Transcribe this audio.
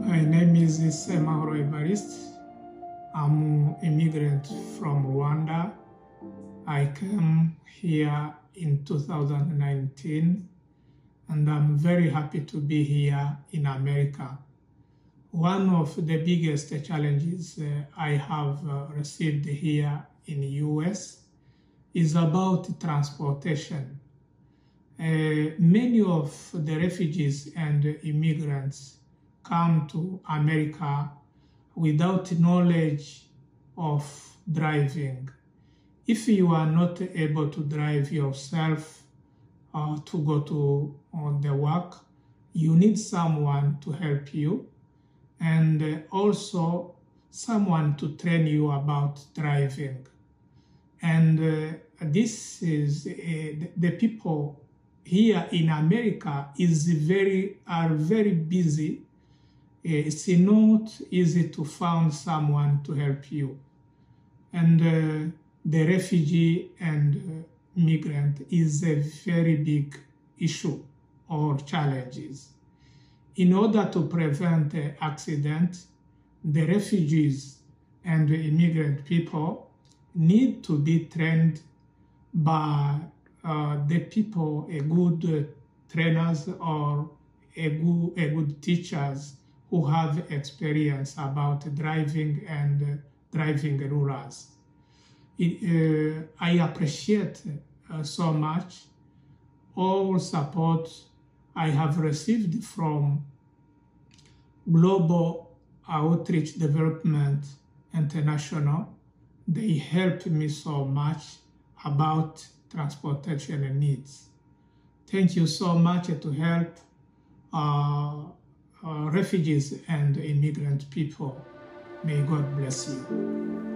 My name is Semahoro Evariste. I'm an immigrant from Rwanda. I came here in 2019 and I'm very happy to be here in America. One of the biggest challenges I have received here in the US is about transportation. Many of the refugees and immigrants come to America without knowledge of driving. If you are not able to drive yourself to go to the work, you need someone to help you and also someone to train you about driving. And this is the people here in America are very busy. It's not easy to find someone to help you. And the refugee and migrant is a very big issue or challenges. In order to prevent accident, the refugees and the immigrant people need to be trained by the people, good trainers or good teachers who have experience about driving and driving rules. I appreciate so much all support I have received from Global Outreach Development International. They helped me so much about transportation needs. Thank you so much to help refugees and immigrant people. May God bless you.